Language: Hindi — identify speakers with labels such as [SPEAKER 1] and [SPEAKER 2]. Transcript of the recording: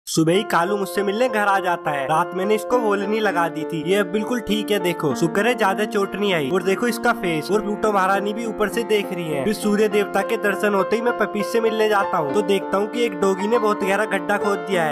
[SPEAKER 1] सुबह ही कालू मुझसे मिलने घर आ जाता है। रात मैंने इसको वोलनी लगा दी थी, ये अब बिल्कुल ठीक है। देखो शुक्र है ज्यादा चोट नहीं आई। और देखो इसका फेस। और प्लूटो महारानी भी ऊपर से देख रही है। फिर सूर्य देवता के दर्शन होते ही मैं पपीस से मिलने जाता हूँ तो देखता हूँ कि एक डॉगी ने बहुत गहरा गड्ढा खोद दिया है।